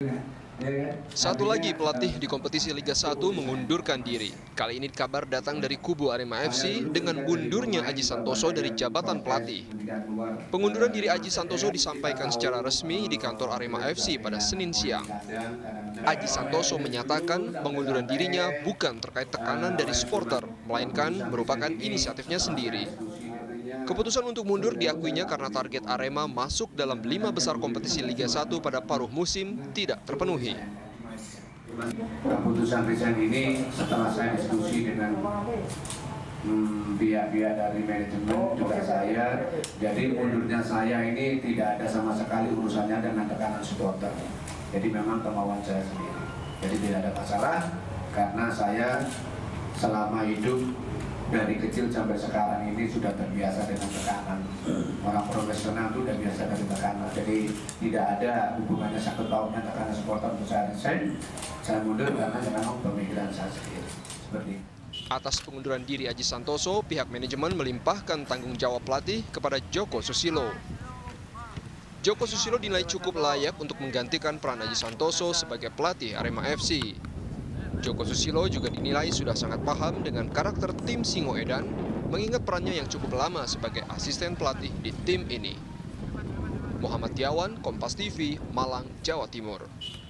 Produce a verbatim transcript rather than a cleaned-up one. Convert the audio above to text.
Satu lagi pelatih di kompetisi Liga satu mengundurkan diri. Kali ini kabar datang dari kubu Arema F C dengan mundurnya Aji Santoso dari jabatan pelatih. Pengunduran diri Aji Santoso disampaikan secara resmi di kantor Arema F C pada Senin siang. Aji Santoso menyatakan pengunduran dirinya bukan terkait tekanan dari supporter, melainkan merupakan inisiatifnya sendiri. Keputusan untuk mundur diakuinya karena target Arema masuk dalam lima besar kompetisi Liga satu pada paruh musim tidak terpenuhi. Keputusan resign ini setelah saya diskusi dengan pihak-pihak hmm, dari manajemen juga saya, jadi mundurnya saya ini tidak ada sama sekali urusannya dengan tekanan supporter. Jadi memang kemauan saya sendiri. Jadi tidak ada masalah karena saya selama hidup dari kecil sampai sekarang ini sudah terbiasa dengan tekanan. Orang profesional itu sudah biasa dari tekanan. Jadi tidak ada hubungannya sakit pautnya tekanan supporter untuk saya resign. Saya mundur karena memang pemikiran saya sendiri. Seperti Atas pengunduran diri Aji Santoso, pihak manajemen melimpahkan tanggung jawab pelatih kepada Joko Susilo. Joko Susilo dinilai cukup layak untuk menggantikan peran Aji Santoso sebagai pelatih Arema F C. Joko Susilo juga dinilai sudah sangat paham dengan karakter tim Singoedan, mengingat perannya yang cukup lama sebagai asisten pelatih di tim ini. Muhammad Tiawan, Kompas T V, Malang, Jawa Timur.